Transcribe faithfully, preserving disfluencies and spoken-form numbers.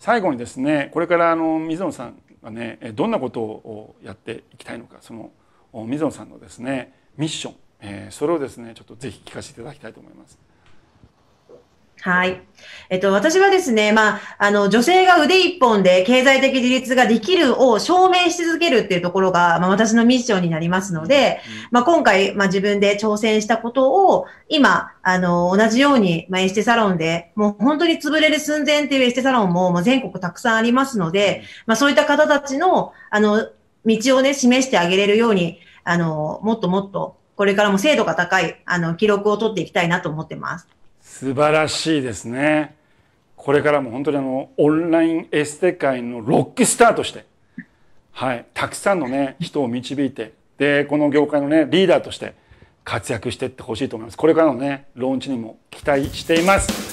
最後にですね、これからあの水野さんがね、どんなことをやっていきたいのか、その水野さんのですねミッション、えー、それをですねちょっとぜひ聞かせていただきたいと思います。 はい。えっと、私はですね、まあ、あの、女性が腕一本で経済的自立ができるを証明し続けるっていうところが、まあ、私のミッションになりますので、 うんうん、 まあ、今回、まあ、自分で挑戦したことを、今、あの、同じように、まあ、エステサロンで、もう本当に潰れる寸前っていうエステサロンも、もう全国たくさんありますので、まあ、そういった方たちの、あの、道をね、示してあげれるように、あの、もっともっと、これからも精度が高い、あの、記録を取っていきたいなと思ってます。 素晴らしいですね。これからも本当にあのオンラインエステ界のロックスターとして、はい、たくさんのね人を導いて、でこの業界のねリーダーとして活躍していってほしいと思います。これからのねローンチにも期待しています。